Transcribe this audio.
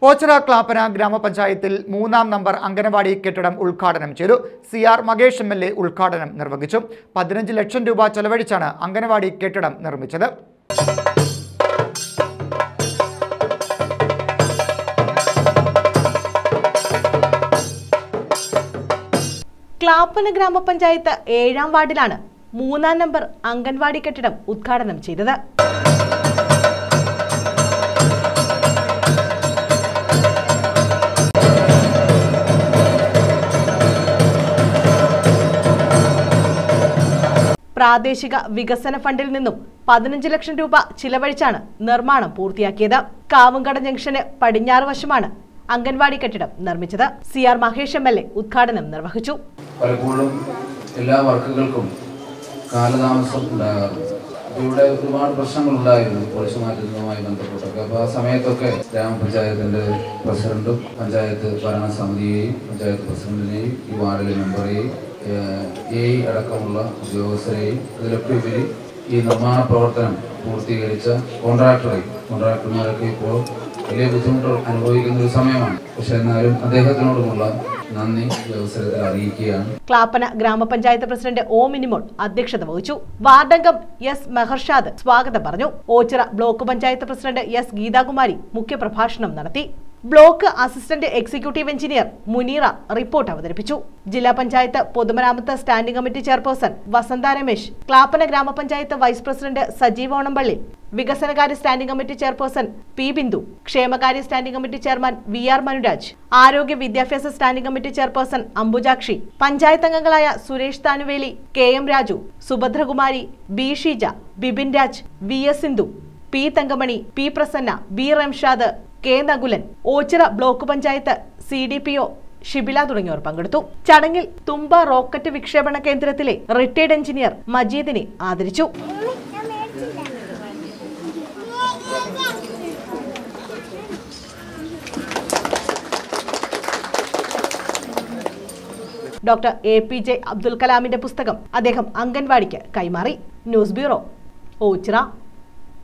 ഓച്ചിറ ക്ലാപ്പന ഗ്രാമപഞ്ചായത്തിൽ 3-ാം നമ്പർ അംഗനവാടി കെട്ടിടം ഉദ്ഘാടനം ചെയ്തു. CR മകേഷ് MLA ഉദ്ഘാടനം നിർവഹിച്ചു. 15 ലക്ഷം രൂപ ചെലവഴിച്ചാണ് അംഗനവാടി കെട്ടിടം നിർമ്മിച്ചത്. ക്ലാപ്പന ഗ്രാമപഞ്ചായത്ത് 7-ാം വാർഡിലാണ് 3-ാം നമ്പർ അംഗൻവാടി കെട്ടിടം ഉദ്ഘാടനം ചെയ്തത്. പ്രാദേശിക വികസന ഫണ്ടിൽ നിന്നും 15 ലക്ഷം രൂപ ചിലവഴിച്ചാണ് നിർമ്മാണം പൂർത്തിയാക്കിയത്. കാവുംകട ജംഗ്ഷന് പടിഞ്ഞാറ് വശമാണ് അംഗൻവാടി കെട്ടിടം നിർമ്മിച്ചത്. CR മകേഷ് MLA ഉദ്ഘാടനം നിർവഹിച്ചു. പലപ്പോഴും എല്ലാ വർക്കുകൾക്കും കാലതാമസം ഉണ്ടാകാറുണ്ട്. ഇവിടെ ഒരുപാട് പ്രശ്നങ്ങൾ ഉണ്ടായിരുന്നു പൊളിച്ചു മാറ്റുന്നതുമായി ബന്ധപ്പെട്ടൊക്കെ. അപ്പോൾ ആ സമയത്തൊക്കെ ഗ്രാമപഞ്ചായത്തിന്റെ പ്രസിഡന്റും പഞ്ചായത്ത് ഭരണസമിതിയെയും പഞ്ചായത്ത് പ്രസിഡന്റിനെയും ഈ വാർഡിലെ മെമ്പറെയും അടക്കമുള്ള ഉദ്യോഗസ്ഥരെയും അതിലൊക്കെ ഉപരി ഈ നിർമ്മാണ പ്രവർത്തനം പൂർത്തീകരിച്ച കോൺട്രാക്ടർമാരൊക്കെ ഇപ്പോൾ വലിയ ബുദ്ധിമുട്ട് അനുഭവിക്കുന്ന ഒരു സമയമാണ്. പക്ഷെ എന്നാലും അദ്ദേഹത്തിനോടുമുള്ള നന്ദി ഈ അവസരത്തിൽ അറിയിക്കുകയാണ്. ക്ലാപ്പന ഗ്രാമപഞ്ചായത്ത് പ്രസിഡന്റ് O മിനിമോൾ അധ്യക്ഷത വഹിച്ചു. വാർഡംഗം S മെഹർഷാദ് സ്വാഗതം പറഞ്ഞു. Oachira block panchayat president S Geethakumari മുഖ്യപ്രഭാഷണം നടത്തി. Block assistant executive engineer Muneera report അവതരിപ്പിച്ചു. ജില്ലാ പഞ്ചായത്ത് പൊതുമരാമത്ത് standing committee chairperson Vasantha Ramesh, Clappana ഗ്രാമപഞ്ചായത്ത് വൈസ് പ്രസിഡന്റ് സജീവ് ഓണംപള്ളി, വികസനകാര്യ standing committee chairperson P Bindu, ക്ഷേമകാര്യ standing committee chairman VR Manuraj, ആരോഗ്യ വിദ്യാഭ്യാസ standing committee chairperson Ambujakshi, panchayat അംഗങ്ങളായ Suresh Thanuveli, KM Raju, Subhadrakumari, B Sheeja, Bibin Raj, VS Sindhu, P Thankamani, P Prasanna, B Ramshad, K Nakulan, Oachira block panchayat CDPO Shibila തുടങ്ങിയവർ പങ്കെടുത്തു. ചടങ്ങിൽ തുമ്പ റോക്കറ്റ് വിക്ഷേപണ കേന്ദ്രത്തിലെ റിട്ടയർഡ് എഞ്ചിനീയർ മജീദിനെ ആദരിച്ചു. ഡോക്ടർ APJ അബ്ദുൽ കലാമിന്റെ പുസ്തകം അദ്ദേഹം അംഗൻവാടിക്ക് കൈമാറി. News bureau, Ochira.